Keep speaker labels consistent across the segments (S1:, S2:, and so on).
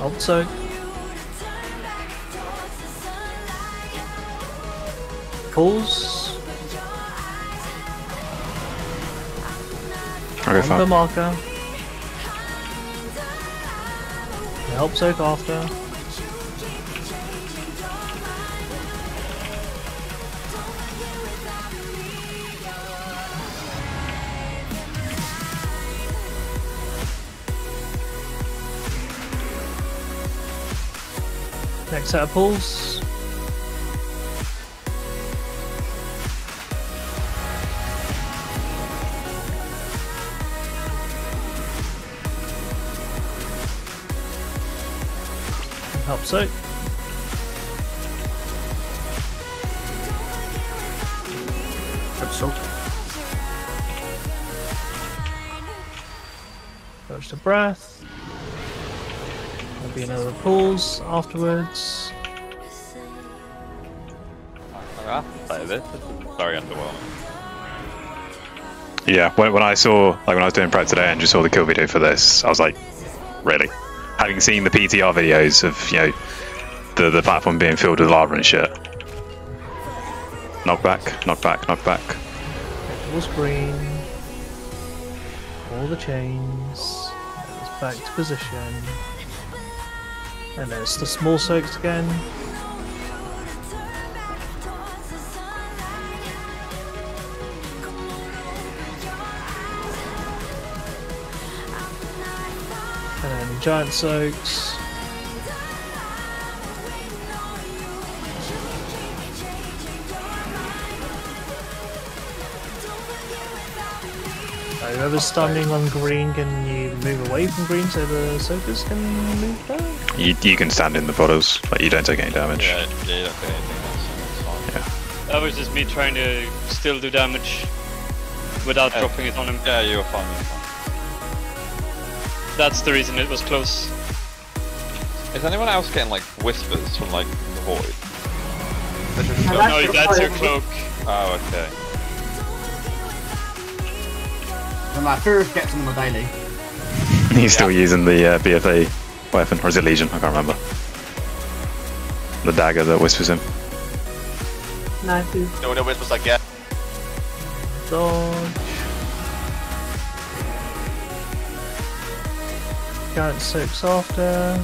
S1: Hold soak. Pulls.
S2: Okay,
S1: On the
S2: fine.
S1: marker. Help soak after. Next set of pulls. Help soak.
S3: Help soak.
S1: Touch the breath. There'll be another pulse afterwards.
S4: This is very underwhelming.
S2: Yeah, when I saw, like when I was doing prep today and just saw the kill video for this, I was like, really? Having seen the PTR videos of, you know, the platform being filled with lava and shit. Knockback, knockback, knockback.
S1: Towards green. All the chains. It's back to position. And there's the small soaks again. And then giant soaks. So whoever's standing on green, can you move away from green so the soakers can move down?
S2: You can stand in the bottles, but you don't take any damage.
S4: Yeah, you don't get anything else. It's fine.
S5: That was just me trying to still do damage without dropping it on him.
S4: Yeah, you were fine. You were fine.
S5: That's the reason it was close.
S4: Is anyone else getting like whispers from like the void?
S5: No, that's your cloak.
S4: Oh, okay.
S3: And my first gets them on the daily.
S2: He's still using the BFA weapon, or is it Legion? I can't remember. The dagger that whispers him.
S6: No whispers like yeah.
S1: Dodge. Giant soaks after.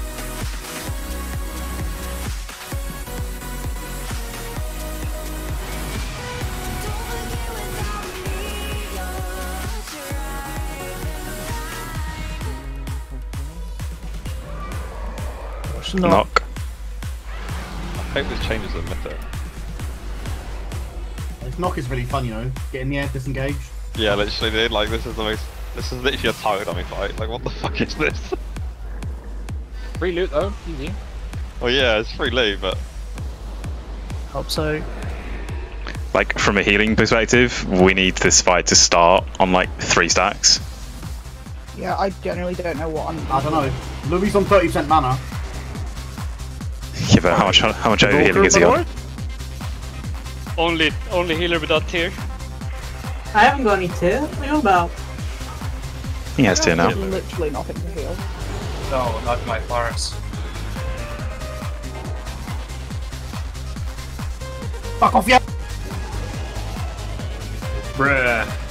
S1: Watch the knock.
S2: Knock.
S4: I hope this changes the meta.
S3: This knock is really fun, you know. Get in the air, disengage.
S4: Yeah, literally, dude. Like this is the most. This is literally a target dummy fight. Like, what the fuck is this?
S7: Free loot though, easy.
S4: Well, yeah, it's free loot, but
S1: Help soak.
S2: Like, from a healing perspective, we need this fight to start on like 3 stacks.
S8: Yeah, I generally don't know what I'm.
S3: I don't know. Louis on 30% mana.
S2: Yeah, but how much overhealing is he on?
S5: Only healer without tier.
S9: I haven't got any tier. What are you on about?
S2: He has tier now.
S8: Literally nothing to heal.
S7: No, not my forest.
S3: Fuck off, yeah!
S7: Bruh.